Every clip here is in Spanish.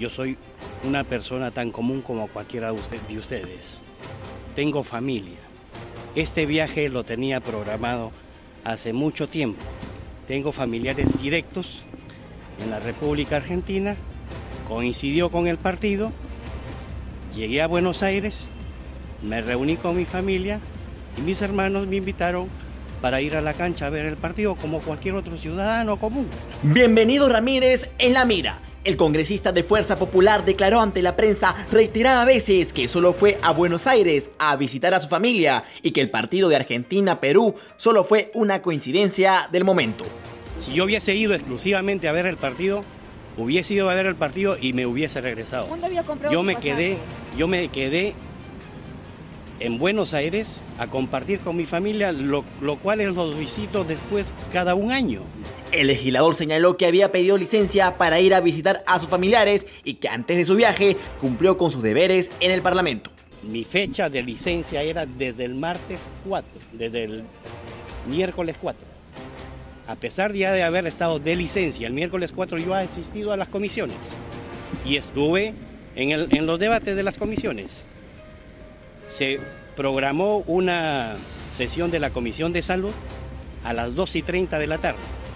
Yo soy una persona tan común como cualquiera de ustedes. Tengo familia. Este viaje lo tenía programado hace mucho tiempo. Tengo familiares directos en la República Argentina. Coincidió con el partido. Llegué a Buenos Aires, me reuní con mi familia y mis hermanos me invitaron para ir a la cancha a ver el partido como cualquier otro ciudadano común. Bienvenido Ramírez en La Mira. El congresista de Fuerza Popular declaró ante la prensa reiteradas veces que solo fue a Buenos Aires a visitar a su familia y que el partido de Argentina-Perú solo fue una coincidencia del momento. Si yo hubiese ido exclusivamente a ver el partido, hubiese ido a ver el partido y me hubiese regresado. ¿Cuándo había comprado Yo me quedé en Buenos Aires a compartir con mi familia, lo cual los visito después cada un año. El legislador señaló que había pedido licencia para ir a visitar a sus familiares y que antes de su viaje cumplió con sus deberes en el Parlamento. Mi fecha de licencia era desde el martes 4, desde el miércoles 4. A pesar ya de haber estado de licencia, el miércoles 4 yo he asistido a las comisiones y estuve en los debates de las comisiones. Se programó una sesión de la Comisión de Salud a las 2:30 de la tarde,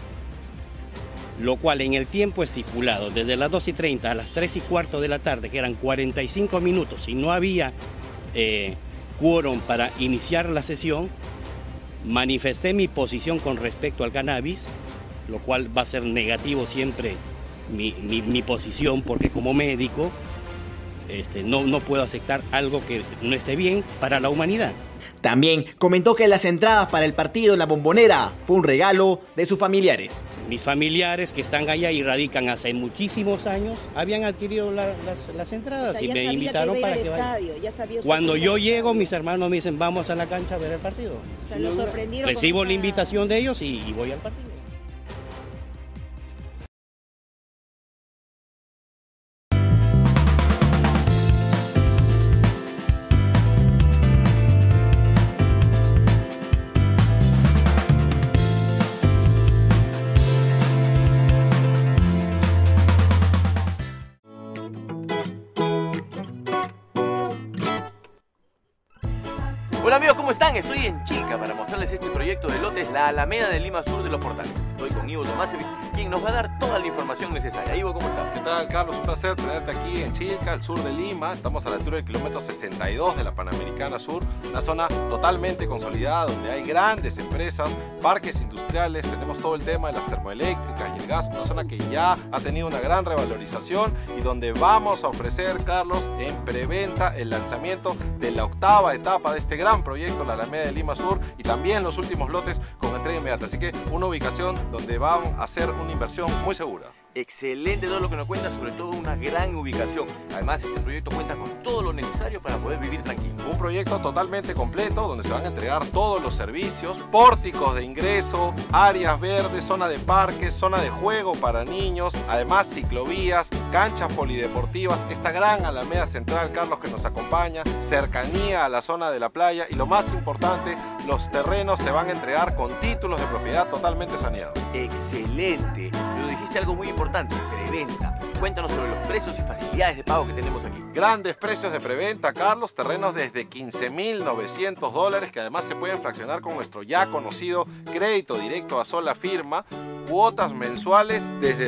lo cual en el tiempo estipulado, desde las 2:30 a las 3:15 de la tarde, que eran 45 minutos y no había quórum para iniciar la sesión, manifesté mi posición con respecto al cannabis, lo cual va a ser negativo siempre mi posición, porque como médico no puedo aceptar algo que no esté bien para la humanidad. También comentó que las entradas para el partido en La Bombonera fue un regalo de sus familiares. Mis familiares que están allá y radican hace muchísimos años habían adquirido las entradas, o sea, y me invitaron para que vaya. Cuando yo llego, mis hermanos me dicen, vamos a la cancha a ver el partido. O sea, lo sorprendieron. Recibo la invitación de ellos y voy al partido. Hola amigos, ¿cómo están? Estoy en Chilca para mostrarles este proyecto de lotes, la Alameda de Lima Sur de los Portales. Estoy con Ivo Tomasevich, quien nos va a dar toda la información necesaria. Ivo, ¿cómo estás? ¿Qué tal, Carlos? Un placer tenerte aquí en Chilca, al sur de Lima. Estamos a la altura del kilómetro 62 de la Panamericana Sur, una zona totalmente consolidada donde hay grandes empresas, parques industriales, tenemos todo el tema de las termoeléctricas y el gas, una zona que ya ha tenido una gran revalorización y donde vamos a ofrecer, Carlos, en preventa el lanzamiento de la 8ª etapa de este gran proyecto, la Alameda de Lima Sur, y también los últimos lotes con entrega inmediata. Así que una ubicación donde van a hacer una inversión muy segura. Excelente todo lo que nos cuenta, sobre todo una gran ubicación. Además, este proyecto cuenta con todo lo necesario para poder vivir tranquilo. Un proyecto totalmente completo donde se van a entregar todos los servicios, pórticos de ingreso, áreas verdes, zona de parques, zona de juego para niños, además ciclovías, canchas polideportivas, esta gran alameda central, Carlos, que nos acompaña, cercanía a la zona de la playa y lo más importante, los terrenos se van a entregar con títulos de propiedad totalmente saneados. Excelente, pero dijiste algo muy importante, preventa. Cuéntanos sobre los precios y facilidades de pago que tenemos aquí. Grandes precios de preventa, Carlos, terrenos desde $15.900, que además se pueden fraccionar con nuestro ya conocido crédito directo a sola firma, cuotas mensuales desde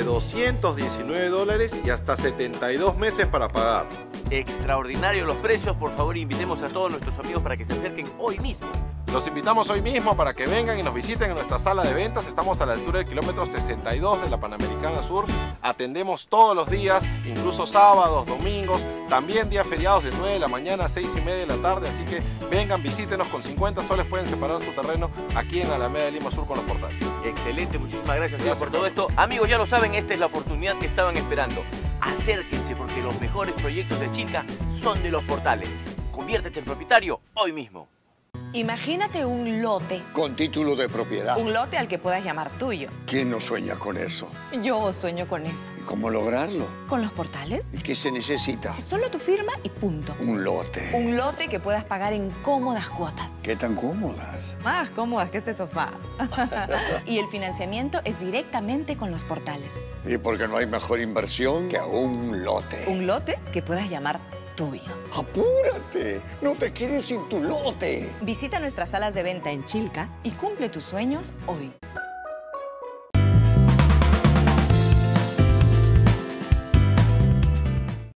$219 y hasta 72 meses para pagar. Extraordinario los precios, por favor invitemos a todos nuestros amigos para que se acerquen hoy mismo. Los invitamos hoy mismo para que vengan y nos visiten en nuestra sala de ventas. Estamos a la altura del kilómetro 62 de la Panamericana Sur. Atendemos todos los días, incluso sábados, domingos, también días feriados de 9 de la mañana a 6:30 de la tarde. Así que vengan, visítenos, con 50 soles pueden separar su terreno aquí en Alameda de Lima Sur con los Portales. Excelente, muchísimas gracias por todo esto. Amigos, ya lo saben, esta es la oportunidad que estaban esperando. Acérquense porque los mejores proyectos de Chilca son de los Portales. Conviértete en propietario hoy mismo. Imagínate un lote. Con título de propiedad. Un lote al que puedas llamar tuyo. ¿Quién no sueña con eso? Yo sueño con eso. ¿Y cómo lograrlo? ¿Con los portales? ¿Y qué se necesita? Solo tu firma y punto. Un lote. Un lote que puedas pagar en cómodas cuotas. ¿Qué tan cómodas? Más cómodas que este sofá. Y el financiamiento es directamente con los portales. Y porque no hay mejor inversión que un lote. Un lote que puedas llamar tuyo. ¡Apúrate! ¡No te quedes sin tu lote! Visita nuestras salas de venta en Chilca y cumple tus sueños hoy.